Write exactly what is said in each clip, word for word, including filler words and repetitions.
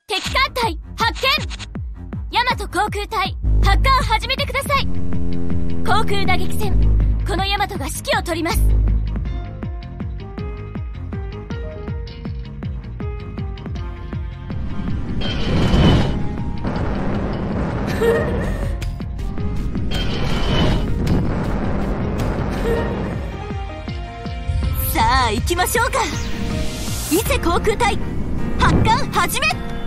敵艦隊発見。ヤマト航空隊発艦を始めてください。航空打撃戦、このヤマトが指揮を取ります。さあ行きましょうか。伊勢航空隊発艦始め。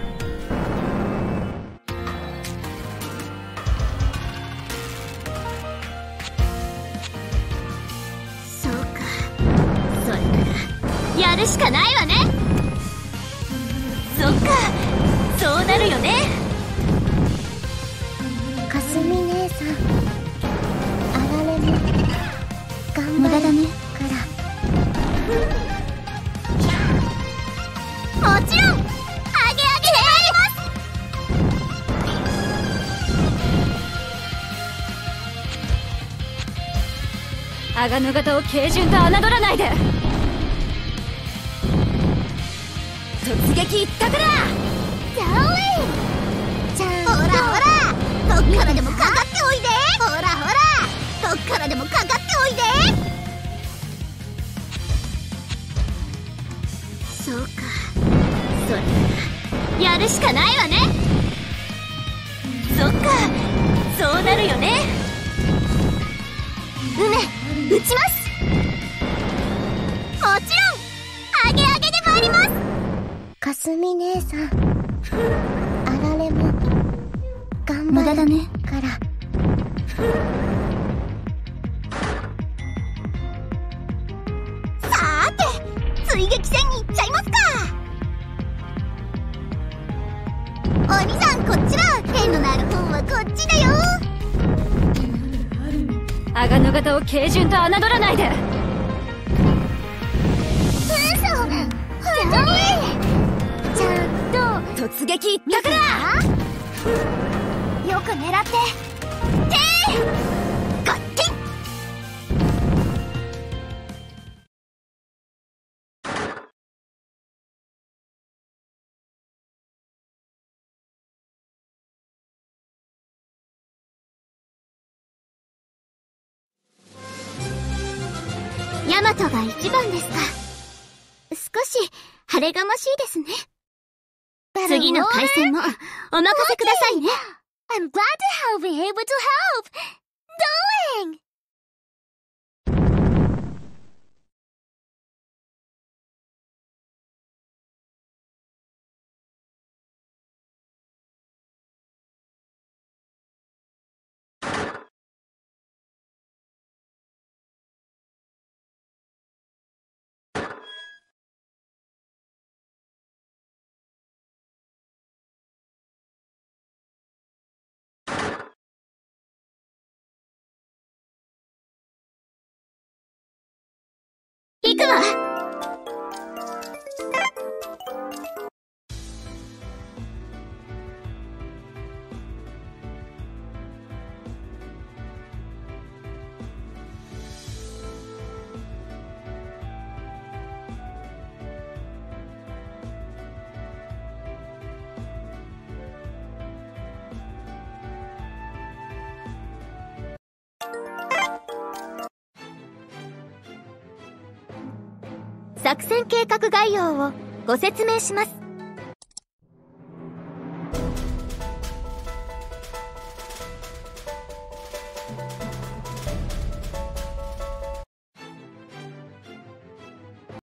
そうか、それならやるしかないわね。そっか、そうなるよね。 かすみ姉さん、あられも頑張る無駄だねからもちろん、あげあげであります。阿賀野方を軽順と侮らないで。突撃一択だ。 ダーリンちゃん、ほらほら、どっからでもかかっておいで。ほらほら、どっからでもかかっておいで。 そうか、それならやるしかないわね。そっか、そうなるよね。 梅、撃ちます。 もちろん、あげあげでもあります。 かすみ姉さん、あられも頑張る無駄だねからさーて、追撃戦に行っちゃいますか。お兄さんこっちだ。縁のなる方はこっちだよ。 阿賀野方を軽順と侮らないで。 嘘、本当にちゃんと突撃一択だ。 よく狙って。てーガッキン。ヤマトが一番ですか。少し晴れがましいですね。 次の回戦もお任せくださいね。 I'm glad to have been able to help. Darling! 行くわ。 作戦計画概要をご説明します。